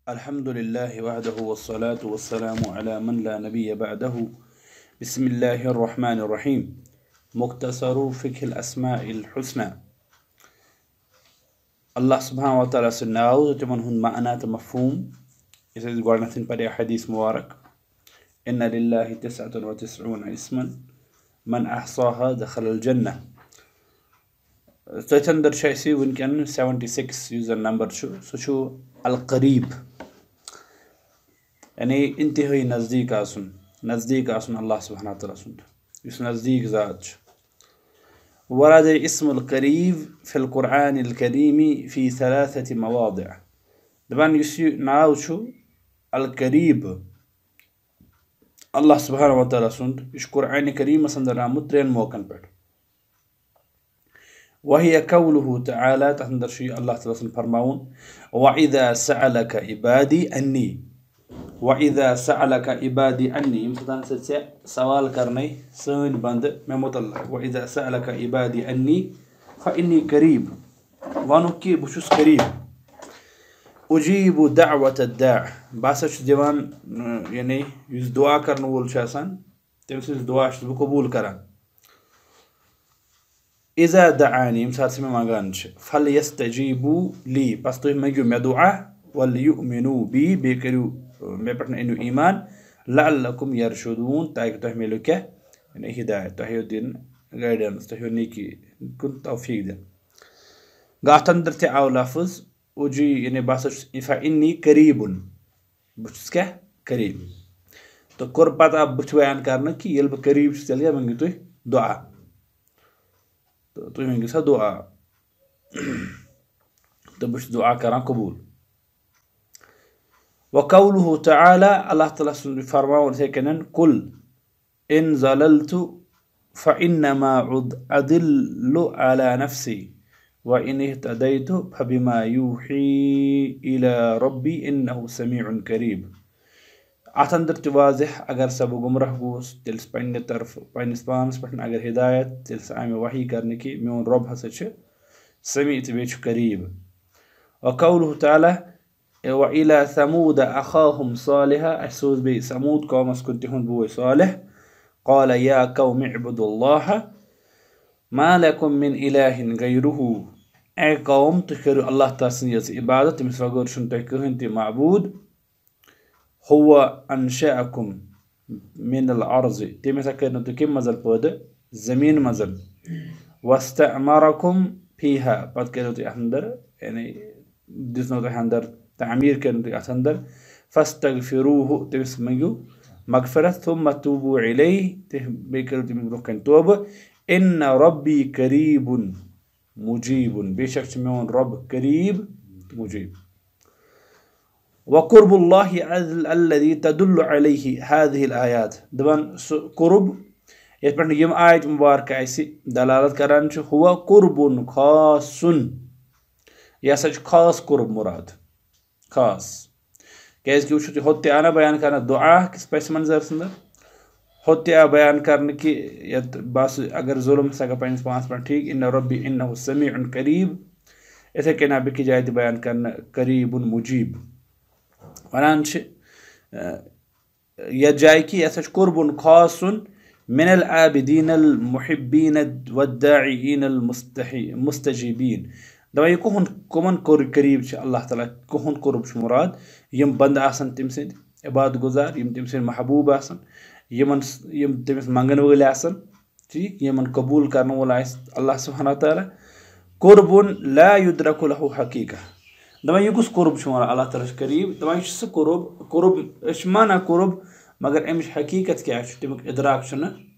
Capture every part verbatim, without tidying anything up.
अल्हम्दुलिल्लाहि वहदहु वस्सलातु वस्सलामु अला मन ला नबिय्य बअदहु बिस्मिल्लाहिर रहमानिर रहीम मुख्तसरु फ़िक़्हिल अस्माइल हुस्ना। अल्लाह सुब्हानहु व तआला से नाव तिमन हुंद माना त मफ़हूम इस गोडनथिन पर हदीस मुबारक इन्ना लिल्लाहि तिस्अतन व तिस्ऊन इस्मन मन अहसाहा दखलल जन्नह। तथ अंदर छ वनकन सेवेंटी सिक्स युस जन नंबर सह छु अल करीब यानी इंतहाई नज़दीक आसन नज़दीक आसन अल्लाह सुब्हानहु व तआला सुंद युस नज़दीक ज़ात छु। वरद इस्मुल करीब फिल कुरआनिल करीमी फी सलासति मवादिअ। दपान युस नाव छु अल करीब अल्लाह सुब्हानहु व तआला सुंद युस कुरआन करीम अंदर आमुत त्रेन मौकन पे। वहिय कौलुहु तआला तथ अंदर छु अल्लाह तआला सुंद फरमाउन वइज़ा सअलक इबादी अन्नी वइज़ा सअलक इबादी अन्नी यमन से सवाल करने सन बंद मे मुतल्लक वइज़ा सअलक इबादी अन्नी फइन्नी करीब वनु कि बह छुस करीब उजीबु दअवत दाअ बह हसा छुस दिवान यानी युस दुआ करन वोल छु आसान तम सज दुआ छुस बह कबूल करान। इज़ा दआनी यम सात से मे मंगान छु फलयस्तजीबु ली पस तुम मंगियो मे दुआ वलयुमिनु बी बे करू मे पे अनु ईमान लअल्लकुम यरशुदून ताकि तुह मिलो क्या हिदायत तुह दिन गाइडेंस तुह नेकी कुन तौफीक दिन। गाथ अंदर ते आव लफ्ज उजी यानी बस फइन्नी करीबुन बह छुस क्या करीब तो कोर पता बह बयान करना कि ये बह करीब तेल क्या मंगियो तुह दुआ तो तुह मंगियो सा दुआ तो बह दुआ करान कबूल। वक़ौलुहु तआला अल्लाह तआला सुन फरमाउन इथे कनन कुल इन ज़ललतु फ़इन्नमा अदिल्लु अला नफ्सी व इन इह्तदैतु फबिमा यूही इला रब्बी इन्नहु समीउन करीब। अथ अंदर त वाज़िह अगर सब गुमराह गोस तेल पन्ने तरफ पन्निस पानस पे अगर हिदायत तेल आम वही करने कि मोन रब हसा छ समी तो बे करीब। वक़ौलुहु तआला वइला समूद अखाहुम सालिहा असोज बे समूद कौमस कुन तिहुंद बोय सालिह क़ाल या कौमि इब्दुल्लाह मा लकुम मिन इलाहिन गैरुहु ए कौम तुह करू अल्लाह ताला सज इबादत तमिस वगैर छुन तुह कहिन ते माबूद हुवा अनशअकुम मिनल अर्ज़ तम हसा कर तुह कम मजल पैदा जमीन मजल वस्तअमरकुम फीहा पत कर तुह अंदर यानी दिसनो तुह अंदर तामीर कर तुह अथ अंदर फस्तगफिरूहु तमिस मंगियो मगफिरत थुम्मा तूबू इलैहि तह बे कर तुम ब्रोकन तौब इन्न रब्बी करीबुन मुजीबुन बेशक मोन रब करीब मुजीब। वक़ुर्बुल्लाहि अल्लज़ी तदुल्लु अलैहि हाज़िहिल आयात दपान कुर्ब ये पे यम आयत मुबारक आसि दलालत करान छु हुवा कुर्बुन खासुन यह हसा खास कुर्ब मुराद खास क्या वो होते आना बयान करना दुआ किस पैस मंजर अंदर होते आ बयान करने कि बस अगर जुल्म सका पन्निस पांस पे ठीक इन रब्बी इन्नहु समीउन करीब इथे कना बेकि जाय बयान करना करीबुन मुजीब वनान यह जाय कि यह कुर्बुन खासुन मिनल आबिदीनल मुहिब्बीन वद्दाईन मुस्तजीबीन दवा यह कुहन कुमन करीब अल्लाह ताला कुहन कुर्ब मुराद यम बंद आसन तम सद इबादत गुजार यम तम सद महबूब आसन यमन यम तमिस मंगन वल आसन ठीक यमन कबूल करने वोल अल्लाह सुब्हानहु व तआला कुर्बुन ला युद्रकु लहु हकीका दवा यह कुछ कुर्ब अल्लाह ताला करीब दवा सह कुर्ब कुर्ब माना कुर्ब मगर अमिच हकीकत क्या तमिक इदराक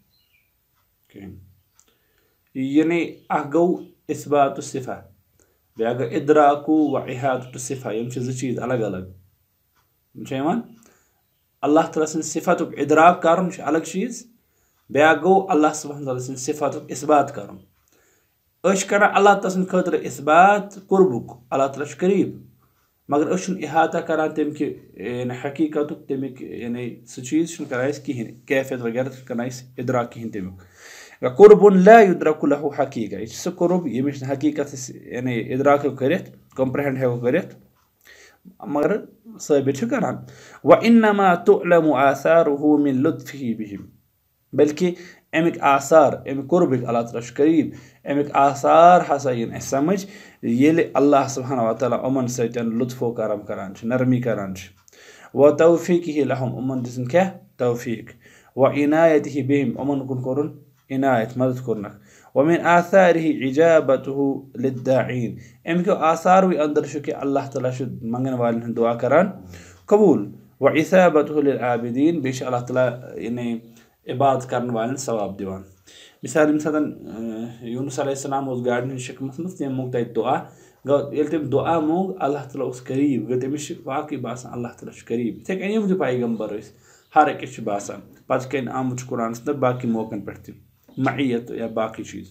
यानी अ गो इस्बात सिफा बे गो इदराकु व इहात सिफा यम ज चीज अलग अलग अल्लाह ताला सं सिफतुक इदराक कर अलग चीज बे गो अल्लाह सुब्हानहु व तआला सं सिफतुक इस्बात कर कर अल्लाह ताला सं खतर इस्बात कुर्बुक अल्लाह ताला करीब मगर अस इहाता करान तम कि हकीकत तमिक यानी सह चीज करान कहें कैफियत वगैरह करान इदराक कहें तमिक कुर्बुन ला युद्रकु लहु हकीका यह सह कुर्ब यमिश हकीकत यानी इदराक कर कम्प्रहेंड हेको कर मगर साबित करान। व इन्नमा तुअलमु आसारुहु मिन लुत्फिही बिहिम, बल्कि अमिक आसार अमिक कुर्बिक अल्लाह ताला करीब अमिक आसार हसा इन समझ ये अल्लाह सुब्हानहु व तआला उमन सतन लुत्फो करम करान नरमी करान। व तौफीकिही लहुम उमन दिसन क्या तौफीक, व इनायतिही बिहिम उमन कुन करुन इनायत मदद करनक। व मिन आसारिही इजाबतुहु लिद्दाईन, अमिक आसार वी अंदर शु कि अल्लाह ताला शु मंगन वालन दुआ करान कबूल। व इसाबतुहु लिल आबिदीन, बेश अल्लाह ताला इन्हें इबादत करने वाले सवाब दिवान। मिसाल मिसाल यूनुस अलैहिस्सलाम उस गार्डन शिकमत मत तम मोग तत दुआ गो ये तम दुआ मोग अल्लाह ताला उस करीब गो तमिस वाकई बासान अल्लाह ताला करीब। इथे कन यम पैगम्बर हर अकिस बासान पत कन आमुत कुरान बाकी मौकन पे मईयत या बाकी चीज।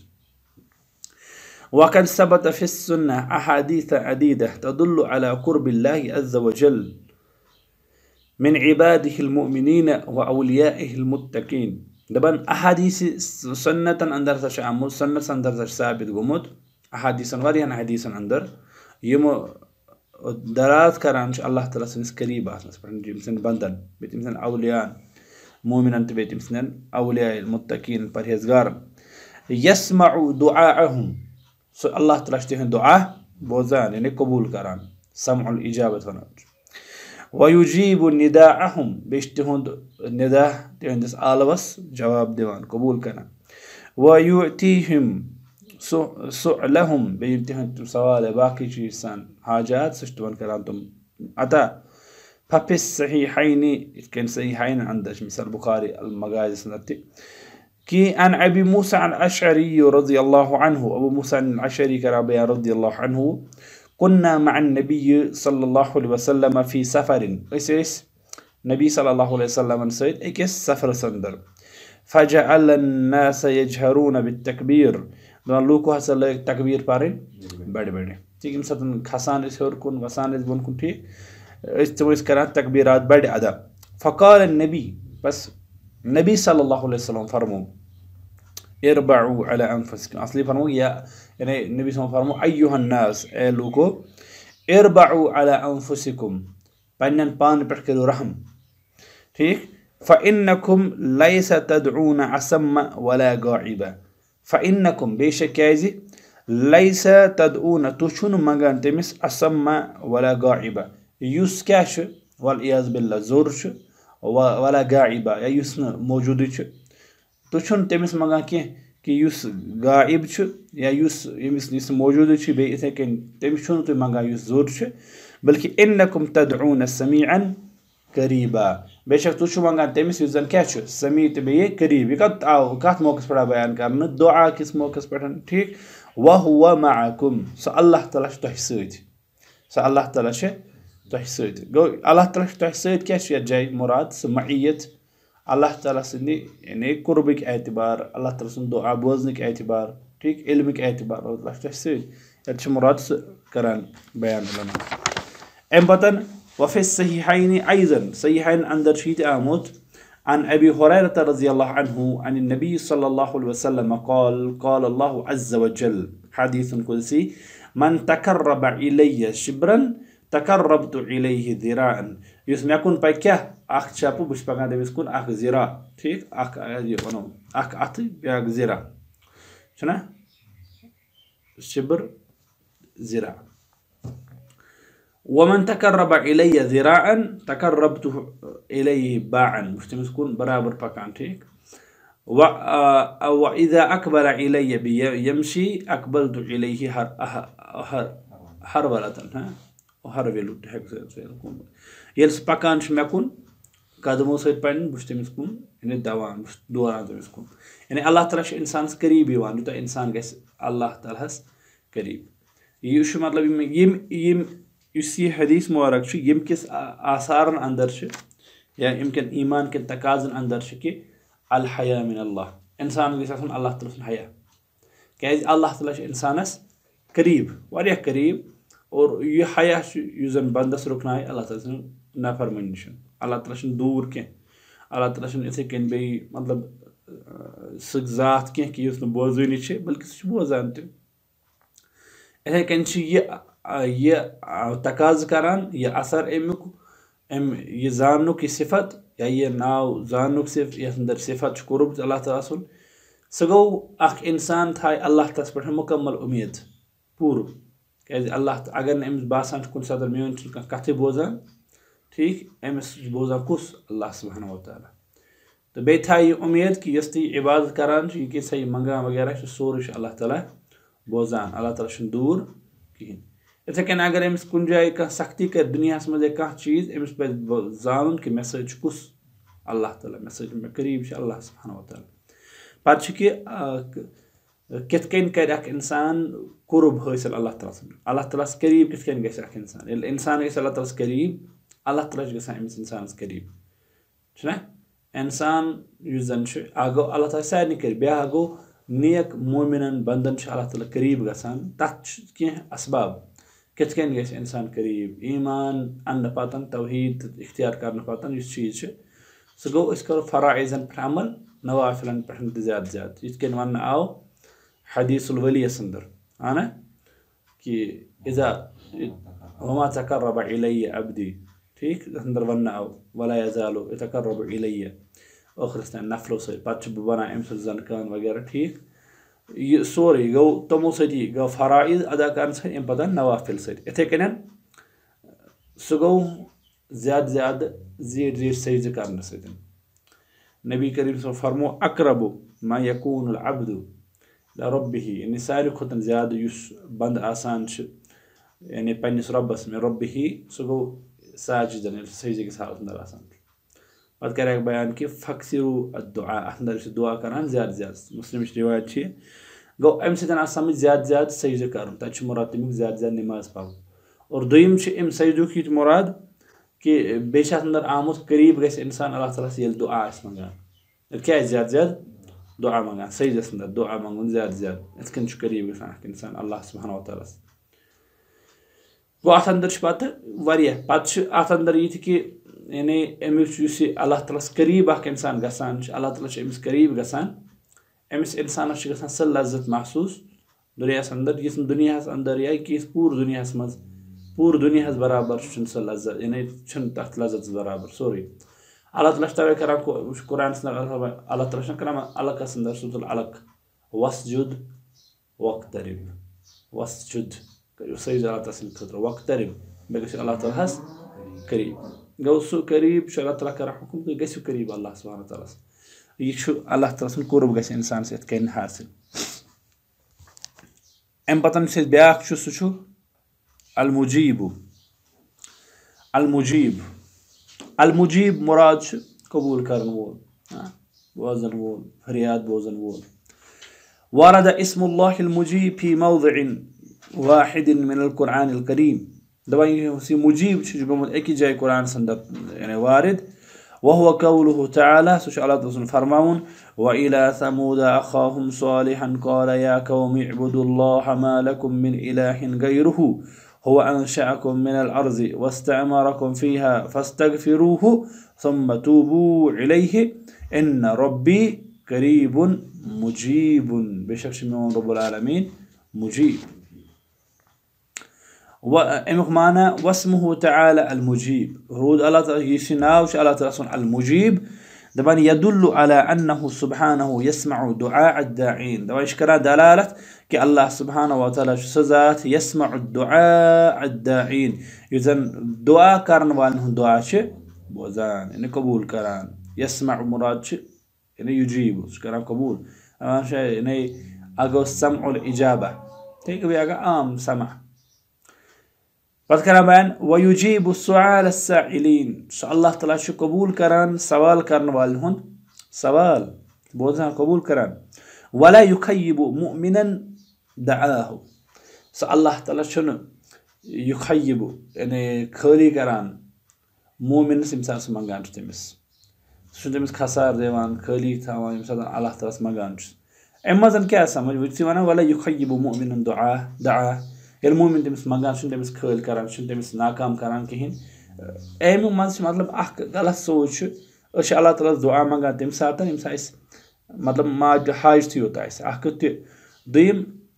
वक़द सबत फि सुन्नह अहादीस अदीदा तदुल्लु अला कुर्बिल्लाहि अज़्ज़ व जल मिन इबादिहिल मुमिनीन व औलियाइहिल मुत्तकीन। दबन अहादीस सुन्नतन अंदर से आमुत सुन्नत अंदर से साबित गुमुत अहादीसन वारियन अहादीसन अंदर यम दराज करान अल्लाह ताला सनिस करीब आसनस पर जिम सन बंदन बेतिम सन औलियान मुमिनन ते बेतिम सन औलियाइल मुत्तकीन परहेजगार। यस्मउ दुआअहुम, सो अल्लाह ताला तिहन दुआ बोजान यानी कबूल करान समउल इजाबत वनान। वयुजीबु निदाअहुम, बेश तिहुंद निदा तिहंदिस आलवस जवाब दिवान कबूल करान। वयुअतीहिम सुअलहुम, बेम तिहंद सवाल बाकी चीज सान हाजात सस्तवन करान तुम अता। फफिस सहीहैनि, इसके सहीहैन अंदर मिसाल बुखारी अल मगाज़ी सनती कि अन अबी मूसा अल अशअरी रज़ियल्लाहु अन्हु, अबू मूसा अल अशअरी का बयान रज़ियल्लाहु अन्हु, कुन्ना मअन नबी सल्लल्लाहु अलैहि वसल्लम फी सफरिन, इस नबी सल्लल्लाहु अलैहि वसल्लम सहित एक सफर संदर। फजअल अन्नास यजहरून बित्तकबीर, लोग हसा लग तकबीर पारे बड़े बड़े ठीक इम सतन खसान इस और कुन वसान इस बन कुन ठीक इस तो इस करा तकबीरात बड़े अदा। फ़क़ाल नबी, बस नबी सल्लल्लाहु अलैहि वसल्लम फरमो इरबअू अला अनफुसिकुम, असली फरमो या यानी नबी सल्लल्लाहु फरमो अय्युहन नास, ए लोगो इरबअू अला अनफुसिकुम, पन्नन पान पर करो रहम ठीक। फ़इन्नकुम लैस तदऊन असम्म वला गाइबा, फ़इन्नकुम बेशक क्याजी लैस तदऊन तुछुन मंगान तमिस असम्म वला गाइबा, युस क्या छु वल इयाज़ बिल्लाह जोर छु वला गाइबा या युस न मौजूद छु, तुछुन तमिस मंगान के कि युस गाइब छु या युस यमिस युस मौजूद छु बे इथे कन तमिस छु तु मंगान युस जोर छु, बल्कि इन्नकुम तदऊन समीअन करीबा, बेशक तुछु मंगान तमिस युस जन क्या छु समी ते बे करीब। कत आओ कत मौकस पर बयान करन दुआ किस मौकस पर ठीक। व हुवा मअकुम, सो अल्लाह ताला तह सत, सो अल्लाह ताला तह सत गो अल्लाह ताला तह सत क्या जाय मुराद सो मईयत अल्लाह ताला सन्द यानी कुर्बिक एतबार अल्लाह ताला सन्द दुआ बोजनिक एतबार ठीक इल्मिक एतबार अल्लाह तह सत मुराद करान बयान अम पतन। वफिस सहीहैन अयज़न, सहीहैन अंदर शीत आमुत अन अबी हुरैरह रज़ियल्लाहु अन्हु अन नबी सल्लल्लाहु अलैहि वसल्लम क़ाल क़ाल अल्लाहु अज़्ज़ व जल हदीसुन कुदसी मन तक़र्रब इलैय शिब्रन तक़र्रबतु इलैहि ज़िराअन, युस मे कुन पे क्या अख छापु बुश पकान तमिस कुन अख ज़िरा ठीक अख ये वनो अख अथ ब्याक ज़िरा छना शिब्र ज़िरा। वमन तक़र्रब इलैय ज़िराअन तक़र्रबतु इलैहि बाअन, बुश तमिस कुन बराबर पकान ठीक। व व इज़ा अक़बल इलैय बियमशी अक़बलतु इलैहि हर हर हर वलतन हां हर वेलु ये पकान मे कुन कदमों सत पन बुश तमिस कुन यानी दवान बुश दोरान तमिस कुन, यानी अल्लाह ताला इंसान करीब यवान यूता इंसान गस अल्लाह ताला करीब। यह मतलब यम यम ये हदीस मुबारक यम किस आसारन अंदर या इनकन ईमान के तकाजन अंदर कि अल हया मिन अल्लाह, इंसान गस आसन अल्लाह ताला हया क्या अल्लाह ताला इंसानस करीब वारिया करीब, और यह हया युजन बंदस रुकनाय अल्लाह ताला नाफरमानी निश अल्लाह ताला दूर क्या अल्लाह ताला इथे कन बे मतलब सह जात क्या कि बोजनी बल्कि सह बोजान तथे कन यह یہِ تقاضہٕ کران یہِ اثر امیُک امہِ یہِ زاننُک یہِ صفت یا یہِ ناو زاننُک صف یتھ اندر صفت چھُ کوٚرمُت اللہ تعالیٰ سُنٛد سُہ گوٚو اکھ انسان تھایہِ اللہ تعالیٰ ہس پٮ۪ٹھ مُکمل اُمید پوٗرٕ کیازِ اللہ اگر نہٕ أمِس باسان چھُ کُنہِ ساتہٕ میٲنۍ چھُنہٕ کانٛہہ کتھٕے بوزان ٹھیٖک أمِس چھُ بوزان کُس اللہ سبحانہ وتعالیٰ تہٕ بیٚیہِ تھایہِ یہِ اُمید کہِ یۄس تہِ یہِ عبادت کران چھُ یہِ کینٛژھا یہِ منٛگان وغیرہ چھُ سورُے چھُ اللہ تعالیٰ بوزان اللہ تعالیٰ چھُنہٕ دوٗر کِہینۍ یِتھٕے کٔنۍ اگر أمِس کُنہِ جایہِ کانٛہہ سختی کرِ دُنیاہس منٛز یا کانٛہہ چیٖز أمِس پزِ زانُن کہِ مےٚ سۭتۍ چھُ کُس اللہ تعالیٰ مےٚ سۭتۍ مےٚ قریٖب چھُ اللہ سبحانہ وتعالیٰ پتہٕ چھُ کہِ کِتھ کٔنۍ کرِ اکھ انسان قُرب حٲصِل اللہ تعالیٰ سُنٛد اللہ تعالیٰ ہس قریٖب کِتھ کٔنۍ گژھِ اکھ انسان ییٚلہِ انسان گژھِ اللہ تعالیٰ ہس قریٖب اللہ تعالیٰ چھُ گژھان أمِس انسانس قریٖب چھُنہ انسان یُس زن چھُ اکھ گوٚو اللہ تعالیٰ سارنٕے قریٖب بیٛاکھ گوٚو نیک مومِنن بنٛدن چھُ اللہ تعالیٰ قریٖب گژھان تتھ چھُ کینٛہہ اسباب کِتھ کٔنۍ گژھِ انسان قریٖب ایٖمان اننہٕ پتہٕ توحیٖد تہٕ اختیار کرنہٕ پتہٕ یُس چیٖز چھُ سُہ گوٚو أسۍ کرو فرائضن پٮ۪ٹھ عمل نوافلن پٮ۪ٹھ تہِ زیادٕ زیادٕ یِتھ کٔنۍ وننہٕ آو حدیث الولی یس انٛدر اہن کہِ اذا وما تقرب الیہ عبدی ٹھیٖک یتھ انٛدر وننہٕ آو ولا یزالُ یتقرب الیہ ٲخرس تانۍ نفلو سۭتۍ پتہٕ چھُس بہٕ ونان امہِ سۭتۍ زن کان وغیرہ ٹھیٖک یہِ سورُے گوٚو تِمو سۭتی گوٚو فرائض ادا کرنہٕ سۭتۍ امہِ پتہٕ نوافل سۭتۍ یِتھٕے کٔنۍ سُہ گوٚو زیادٕ زیادٕ زیٖٹھۍ زیٖٹھۍ سجدٕ کرنہٕ سۭتۍ نبی کریم صٲب فرمو اقرب ما یکون العبد لربه یعنی ساروی کھۄتہٕ زیادٕ یُس بنٛدٕ آسان چھُ یعنی پننِس رۄبس مےٚ ربه سُہ گوٚو ساجدن ییٚلہِ سُہ سجدٕ کِس حالس منٛز آسان چھُ پتہٕ کریکھ بیان کہِ فخسرو الدعاء اتھ انٛدر چھِ دعا کران زیادٕ زیادٕ مسلمٕچ رِوایت چھِ گوٚو امہِ سۭتۍ آو سمجھ زیادٕ زیادٕ سجدٕ کرُن تتہِ چھُ مُراد تمیُک زیادٕ زیادٕ نٮ۪ماز پرُن اور دوٚیِم چھُ امہِ سجدُک یہِ تہِ مُراد کہِ بیٚیہِ چھِ اتھ انٛدر آمُت قریٖب گژھِ انسان اللہ تعالیٰ ہس ییٚلہِ دُعا آسہِ منٛگان کیازِ زیادٕ زیادٕ دُعا منٛگان سجدس انٛدر دُعا منٛگُن زیادٕ زیادٕ یِتھ کٔنۍ چھُ قریٖب گژھان اکھ انسان اللہ سبحانہ وتعالیٰ ہس گوٚو اتھ انٛدر چھُ پتہٕ واریاہ پتہٕ چھُ اتھ انٛدر یہِ تہِ کہِ یعنی امیُک یُس یہِ اللہ تعالیٰ ہس قریٖب اکھ انسان گژھان چھُ اللہ تعالیٰ چھُ أمِس قریٖب گژھان أمِس انسانس چھُ گژھان سۄ لذت محسوٗس دُنیاہس انٛدر یُس نہٕ دُنیاہس انٛدر یا کہِ پوٗرٕ دُنیاہس منٛز پوٗرٕ دُنیاہس برابر چھُنہٕ سۄ لذت یعنی چھُنہٕ تتھ لذتس برابر سورُے اللہ تعالیٰ چھُ توے کران قرآنس انٛدر اللہ تعالیٰ چھُنہ کران علقس انٛدر سورۃ العلق وسجد وقترب وسجد کٔرِو سجدٕ اللہ تعالیٰ سٕنٛدِ خٲطرٕ وقترب بیٚیہِ گٔژھِو اللہ تعالیٰ ہس قریٖب گوٚو سُہ قریٖب چھُ اللہ تعالیٰ کران حُکُم تُہۍ گٔژھِو قریٖب اللہ سبحانہ تعالیٰ ہس یہِ چھُ اللہ تعالیٰ سُنٛد قُرب گژھِ انسانس یِتھ کٔنۍ حٲصِل امہِ پتہٕ یُس اَسہِ بیٛاکھ چھُ سُہ چھُ المجیٖب المجیٖب المجیٖب مُراد چھُ قبوٗل کرن وول بوزن وول فریاد بوزن وول ورد اسم اللہ المجیٖب فی موضع واحد من القرآن الکریٖم دپان یُس یہِ مجیٖب چھُ یہِ چھُ گوٚمُت أکِس جایہِ قرآنس انٛدر یعنی وارد وهو قوله تعالى سُہ چھُ اللہ تعالیٰ سُنٛد فرماوُن وإلى ثمود أخاهم صالحا قال يا قوم اعبدوا الله ما لكم من إله غيره هو أنشأكم من الأرض واستعمركم فيها فاستغفروه ثم توبوا إليه إن ربي قريب مجيب بشك چھُ میون رب العالمین مجیٖب امیُک معنی واسمه تعالى المجیٖب روٗد اللہ تعالیٰ یُس یہِ ناو چھُ اللہ تعالیٰ سُنٛد المجیٖب دپان يدل على أنه سبحانه يسمع دعاء الداعين دپان یہِ چھُ کران دلالت کہِ اللہ سبحانہ وتعالیٰ چھُ سُہ ذات يسمع دعاء الداعين یُس زن دعا کرن والٮ۪ن ہُنٛد دعا چھُ بوزان یعنی قبوٗل کران يسمع مُراد چھُ یعنی یُجیٖب سُہ چھُ کران قبوٗل دپان چھُ یعنی اکھ گوٚو سمع الاجابہ ٹھیٖک بیٚیہِ اکھ گوٚو عام سمع پتہٕ کران بیان وَیُجیٖبُ السُّعَالَ السَّائِلِیٖن سُہ اللہ تعالیٰ چھُ قبوٗل کران سوال کرن والٮ۪ن ہُنٛد سوال بوزان قبوٗل کران وَلَا یُخَیِّبُ مُؤْمِنًا دَعاہُ سُہ اللہ تعالیٰ چھُنہٕ یُخَیِّبُ یعنی خٲلی کران مومِنس ییٚمہِ ساتہٕ سُہ منٛگان چھُ تٔمِس سُہ چھُنہٕ تٔمِس خسار دِوان خٲلی تھاوان ییٚمہِ ساتہٕ اللہ تعالیٰ ہس منٛگان چھُس امہِ منٛز کیاہ سمجھ وۄنۍ چھِ ونان وَلَا یُخَیِّبُ مُؤْمِنًا دُعا دعا ییٚلہِ مومِن تٔمِس منٛگان چھُنہٕ تٔمِس خٲلۍ کران چھُنہٕ تٔمِس ناکام کران کِہینۍ امیُک منٛز چھُ مطلب اکھ غلط سونٛچ چھُ أسۍ چھِ اللہ تعالیٰ ہس دُعا منٛگان تمہِ ساتہٕ ییٚمہِ ساتہٕ اَسہِ مطلب ماجہِ حاجتٕے یوت آسہِ اکھ تہِ دوٚیِم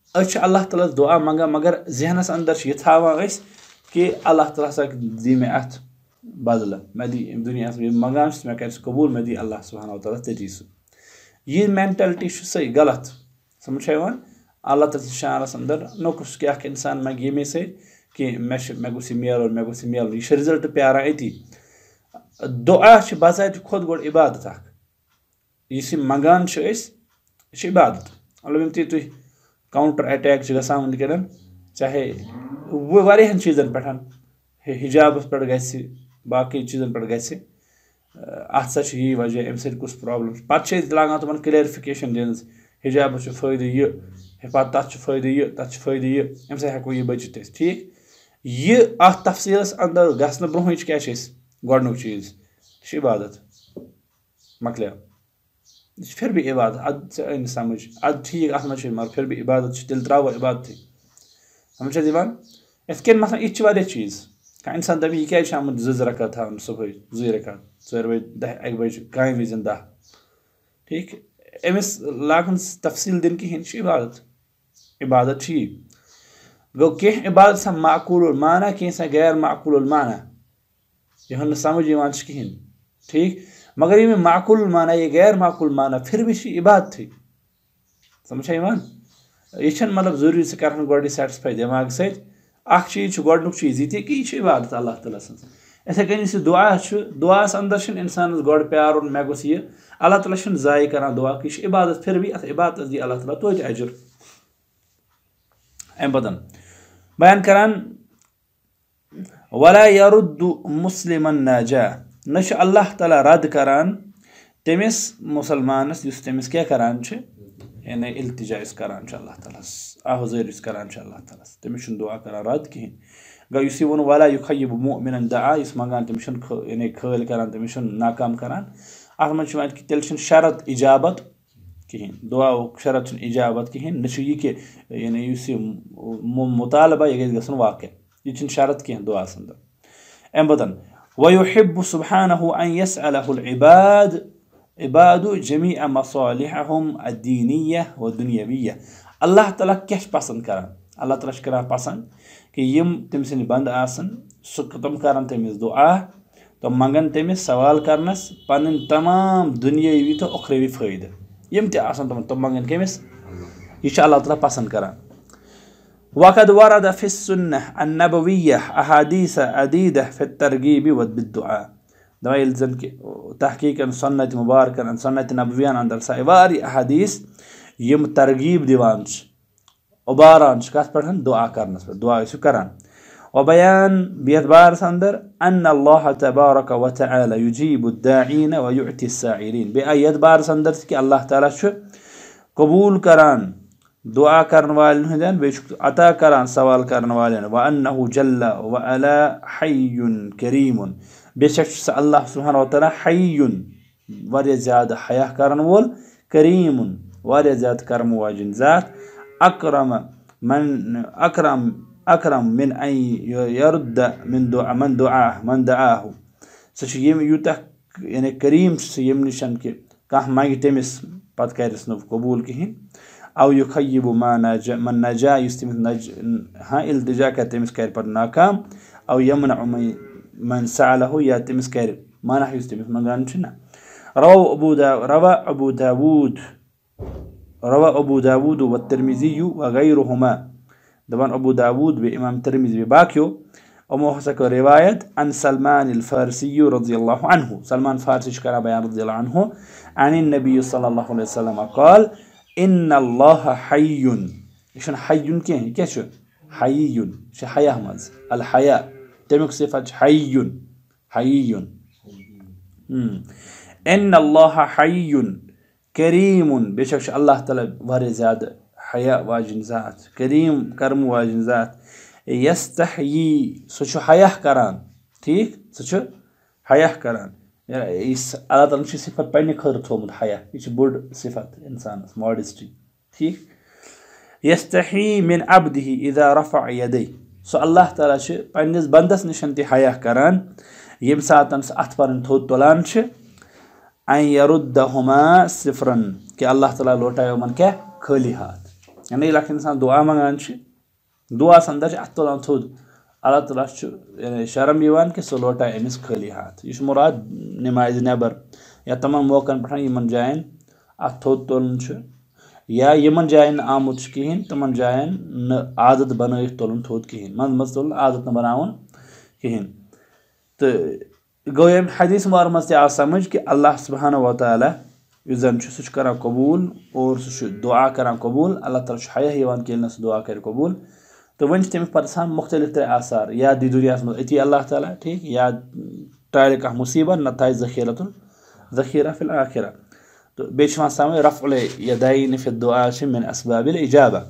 अस अल्लाह ताला दुआ मंगान मगर जहनस अंदर यह थावान कि अल्लाह ताला सा दी मे अत बदल मे दी दुनिया मंगान मे कर कबूल मे दी अल्लाह सुब्हानहु व तआला तती सह यह मेंटालिटी सही गलत समझ अल्लाह ताला शानस अंदर नोकुस कि इंसान मंगे मे से कि मे मे गुस मिल मे गुस मिल यह रिजल्ट प्यारा अति दुआ बाजात खुद गोड इबादत इस मंगान यह इबादत मतलब यम तुम काउंटर अटैक गसान वनकन चाहे वो वारियान चीजन पे हिजाबस पे ग बाकी चीजन पे ग अत सा यही वजह अम सत कुछ प्रॉब्लम पे लागान तुम क्लियरिफिकेशन दिन हिजाबस फायदे यह पे तथ फायदे यह तथ फायदे यह अम सत हेको यह बचित ठीक यह अत तफसीलस अंदर गसन ब्रोह क्या गोडनुक चीज इबादत मकलिया फिर भी इबादत अद अन समझ अद ठीक अत मज मगर फिर भी इबादत तेल त्रो इबादत समझ दिवान इत कन मसलन यह वारिया चीज कह इंसान दप यह क्या आमुत जज रकात थवन सुबह जु रकात चोर बज दह अक बज कम विज दह ठीक अमिस लागन तफसील दिन कहें इबादत इबादत गो कह इबादत सा माकूल माना कह सा गैर माकूल माना यह समझ कहें ठीक मगर ये माकूल माना ये गैर माकूल माना फिर भी इबादत थी समझा यह मतलब जरूरी से कर गोड सेटिस्फाई दिमाग सत चीज गोडनुक चीज यह कि यह इबादत अल्लाह ताला सज इथे कन यह दुआ दुआस अंदर इंसान गोड प्यार मे गोस यह अल्लाह ताला जाय कर दुआ कि इबादत फिर भी अत इबादत दी अल्लाह ताला तोत अजर अम पतन बयान करान वला यरुद्दु मुस्लिमन नाजा न अल्लाह ताला रद करान तमिस मुसलमानस युस तमिस क्या करान यानी इल्तिजा करान अल्लाह ताला आहुज़र करान अल्लाह ताला तमिस दुआ करान रद कहें गो युस वो वला युखय्यिबु मुमिनन दआ इस मंगान तमिस यानी खल करान तमिस नाकाम करान अत मज कि तेल शरत इजाबत कहें दुआ शरत इजाबत कहें न यह कि यानी मुतालबा यह गसन वाक़ यह शरत कहें दुआ अंदर अम पतन वयुहिब्बु सुब्हानहु अन यसअलहुल इबाद इबादु जमीअ मसालिहहुम अद्दीनिय्यह व दुनियविय्यह अल्लाह ताला क्या पसंद करान अल्लाह ताला करान पसंद कि यम तम सिंद बंद आसन सु तम करान तमिस दुआ तो मंगन तमिस सवाल करनस पन तमाम दुनियावी तो उखरवी फायदे यम ते आसन तम तम मंगन कमिस यह अल्लाह ताला पसंद करान वक़द वरद फ़िस सुन्नह अन्नबविय्यह अहादीस अदीदह फ़ित तरगीब व बिद्दुआ दवाइल जन के तहकीकन सुन्नत मुबारकन सुन्नत नबवियन अंदर सा वारी अहादीस यम तरगीब दिवान उबारान कत पे दुआ करनस पे दुआ करान व बयान बियत बार अंदर अन अल्लाह तबारक व तआला युजीबु दाईन व युअति साइरीन बे आयत बार अंदर कि अल्लाह ताला कबूल करान दुआ करने वाले बे अता करान सवाल करने वाले व अन्नहु जल्ला व अला हय्युन करीमुन बेशक अल्लाह सुब्हानहु व तआला हय्युन वारिया ज्यादा हया करन वोल करीमुन वारिया ज्यादा करम वाजिन जात अकरम मन अकरम अकरम मिन अन यरुद्द मिन दुआ मन दुआ मन दआहु सच यम यूता यानी करीम यम निशन के कह मांगे तमिस पत करस न कबूल कहें अव युखय्यिबु मन नजा युस तमिस नज हाँ इल्तिजा कर तमिस कर पर नाकाम अव यमन मन सअलहु या तमिस कर माना युस तमिस मंगान छना रवा अबू दा रवा अबू दाऊद रवा अबू दाऊद व तिरमिज़ी व गैरुहुमा दबान अबू दाऊद बे इमाम तिरमिज़ी बाकियो अमो हसक रिवायत अन सलमान अल फारसी रज़ियल्लाहु अन्हु सलमान फारसी करा बयान रज़ियल्लाहु अन्हु अन नबी सल्लल्लाहु अलैहि वसल्लम क़ाल इन्न अल्लाह हय्युन यह हय्युन क्या क्या हय्युन हया मज अल हया तमिक सिफत हय्युन हय्युन इन्न अल्लाह हय्युन करीमुन बेशक अल्लाह ताला वारिया ज्यादा हया वाजिन जात करीम कर्म वाजिन जात यस्तहयी सह हया करान ठीक सह हया करान अल्लाह ताला सिफत पे खर थोमुत हया यह बोड़ सिफत इंसान मॉडेस्टी ठीक यस्तही मिन अब्दिही इज़ा रफ़अ यदै सो अल्लाह ताला पन्निस बंदस निशन ते हया करान यम सातन अथ पर थोद तुलान अन यरुद्दहुमा सिफरन कि अल्लाह ताला लौटायो मन क्या खाली हाथ यानी लाख इंसान दुआ मंगान दुआ अंदर अत तुलान थोद अल्लाह ताला शर्म यवान कि सह लोटाय अमिस खाली हाथ यह मुराद नमाज नबर या तमाम मौकन पे यमन जायन अत थोद तुलन या यमन जायन आमुत कहें तमन जायन न आदत बन तुलन थोद कहें मंद मज तुलन आदत न बनावन कहें तो गो ये हदीस मुबारक मज आव समझ कि अल्लाह सुब्हानहु व तआला जन सह कर कबूल और सह दुआ कर कबूल अल्लाह ताला हया यवान कि सह दुआ कर कबूल तो वन तमिस पे मुख्तलिफ तरह आसार या दी दुनिया मज अति अल्लाह ताला ठीक या टाल कह मुसीबत न थाय ज़खीरतुल ज़खीरा फिल आखिरा तो बेचवान समझ रफ़उल यदैन फि दुआ मिन असबाबिल इजाबा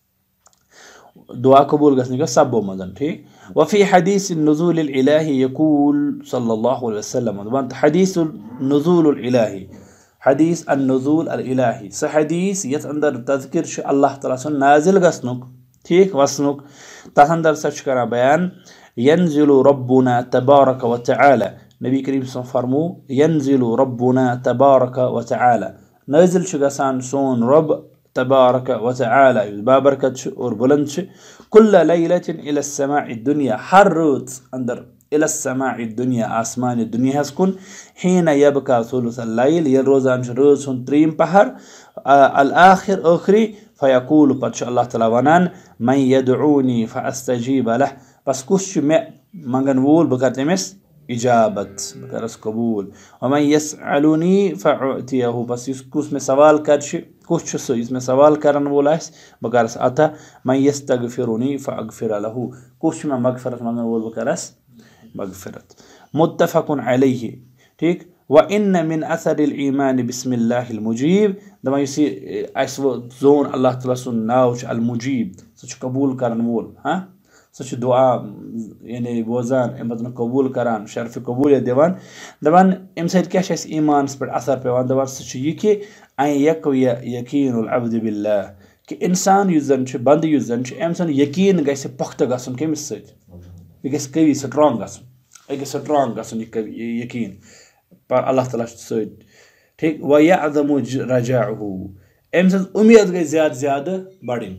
दुआ कबूल गसने का सबो मजन ठीक वफ़ी हदीस नुज़ूल इलाही यक़ूल सल्लल्लाहु अलैहि वसल्लम वन हदीस नुज़ूल इलाही हदीस अन नुज़ूल अल इलाही स हदीस यत अंदर तज़किर अल्लाह ताला सन नाजिल गसनुक ठीक वसनुक तथ अंदर सच करा बयान यंजिलु रब्बुना तबारक व तआला नबी करीम सल्लल्लाहु फरमू यंजिलु रब्बुना तबारक व तआला नाजिल छ गसान सोन रब तबारक व तआला बाबरकत और बुलंद कुल्ल लैलतिन इला समाई दुनिया हर रोज अंदर इला समाई दुनिया आसमान दुनिया कुन हीन यबका सुलुसल लैल यल रोजान रोज हुन त्रीम पहर अल आखिर आखिरी फ़यक़ूल पत अल्लाह ताला वनान मन यदऊनी फ़अस्तजीब लह बस कुछ मे मंगन वोल बह कर तमिस इजाबत बह करस कबूल वमन यसअलुनी फ़अतियहु बस कुछ मे सवाल कर कुछ सो इसमें सवाल करन वोल आस बह करस अता मन यस्तगफिरुनी फ़अगफिर लहु कुछ मे मगफिरत मंगन वोल बह करस मगफिरत मुत्तफ़क़ुन अलैहि ठीक व इन मिन असरिल ईमान बिस्मिल्लाहिल मुजीब दमा इसी अस वो जोन अल्लाह ताला सुन नाव अल मुजीब सह कबूल करन वोल हाँ सह दुआ यानी बोजान अम कबूल करान शर्फ कबूलियत दिवान दपान अम सत क्या ईमान पे असर पेवान दपान सह यह कि अन यक़विय यकीनुल अब्द बिल्लाह कि इंसान युस जन बंद युस जन अम सन यकीन गस पुख्त गसन कमिस सत यह गस कवी स्ट्रांग गसन यह गस स्ट्रांग गसन यह यकीन पर अल्लाह ताला सत ठीक व यअज़मु रजाअहु अम सज उम्मीद गई ज्यादा ज्यादा बढ़ी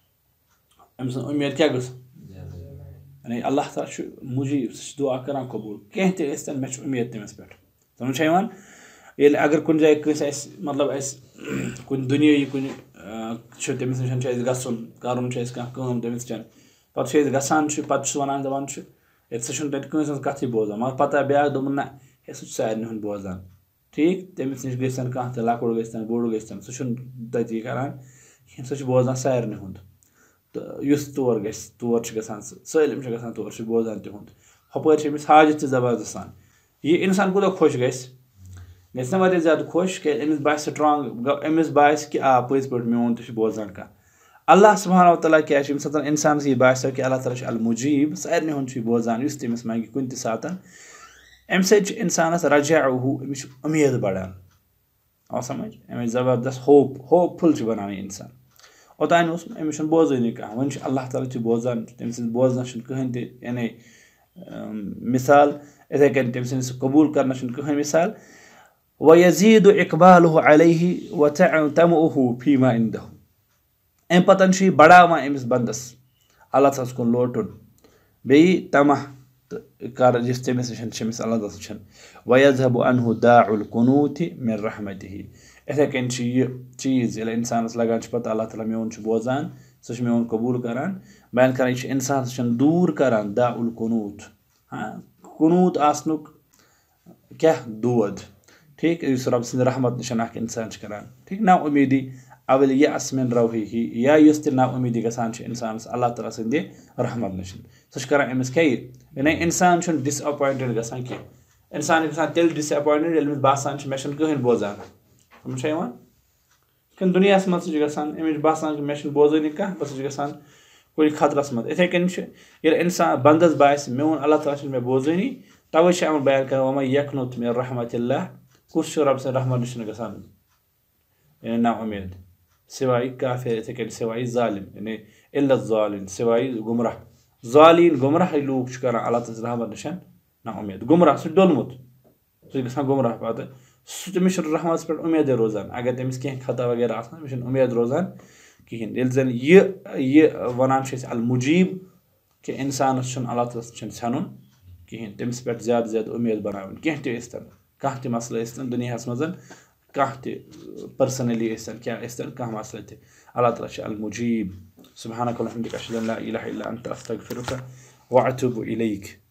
अम सज उम्मीद क्या गस यानी अल्लाह ताला मुजीब सह दुआ करान कबूल कह तन मे उम्मीद तमिस पे समझ यवान ये अगर कुन जाय कस मतलब अस कुन दुनिया कुन तमिस नश गसन करन कम तमिस पे गसान पे वन दपान ये सह तस कथ बोजान मगर पता ब्या दोपन ना ये सह सारे हूं बोजान ठीक तमिस नश गन कह तो लकुड़ गन बोड़ गन सह तती करान सह बोजान सारे हूं तो युस तौर गस तौर गसान सलम गसान तौर बोजान तिहुंद हपर अमिस हाजत जबरदस्त सान यह इंसान कूदा खुश गस गस ना वारिया ज्यादा खुश कि अमिस बास स्ट्रांग अमिस बास कि आ पज पे मोन तो बोजान कह अल्लाह सुब्हानहु व तआला क्या सत इंसान यह बासो कि अल्लाह ताला अल मुजीब सारे हूं बोजान इस तमिस मंगे कुन सात अम इंसानस रजाअहु अमिस उम्मीद बढ़ान आव समझ अमिस जबरदस्त होप होपफुल बनान इंसान ओतान अमिस बोजन कह वन अल्लाह ताला बोजान तम बोजन कहें यानी मिसाल इथे कन तम कबूल करना कहें मिसाल व यज़ीदु इक़बालुहु अलैहि व तमउहु फीमा इंदहु अम पतन बढ़ावान अमिस बंदस अल्लाह ताला कुन लोटुन बे तमह कर जिस तमिस नश अल्लाह ताला व यज़हबु अन्हु दाउल कुनूति मिन रहमतिही इथे कन यह चीज़ ये इंसानस लगान पता अल्लाह ताला मोन बोजान सह मोन कबूल करान बयान करान यह इंसान दूर करान दाउल कुनूत हाँ कुनूत आसनुक क्या दूद ठीक इस रब सद रहमत नश इंसान करान ठीक ना उम्मीदी अवल यस मिन रवही या युस त ना उम्मीदी गसान इंसान अल्लाह ताला सद रहमत नश सह करान अमिस क्या यानी इंसान डिसअपॉइंटेड गसान कह इंसान गसान तेल डिसअपॉइंटेड ये बासान मे कहें बोजान समझ यवान कन दुनिया मज गसान अमिस बासान मे बोजानी कह बस गसान कुछ खतरस मज इथे कन ये इंसान बंदस बास मोन अल्लाह ताला मे बोजानी तवे अमन बयान कर वमन यक़नुत मिन रहमतिल्लाह कुछ रब से रहमत नश गसान यानी ना उम्मीद सिवाय काफिर इथे कन सिवाय जालिम यानी इल्ला ज़ालिम सिवाय गुमराह ज़ालिन गुमराह लूक कर अल्लाह ताला रहमत नश ना उम्मीद गुमराह सह डोलमुत सह गसान गुमराह पे तमिस रहमत पे उम्मीद रोजान अगर तमिस कह खता वगैरह आसान उम्मीद रोजान कहें जन यह वन अलमुजीब कि इंसान अल्लाह ताला सन कहें तमिस पे ज्यादा ज्यादा उम्मीद बनान कह तन कह त मसल दुनिया मज कह पर्सनली क्या कह मसल त अल्लाह ताला अलमुजीब सुब्हानक अल्लाहुम्मा बिहम्दिक अशहदु अन ला इलाहा इल्ला अंत अस्तगफिरुका व अतूबु इलैक।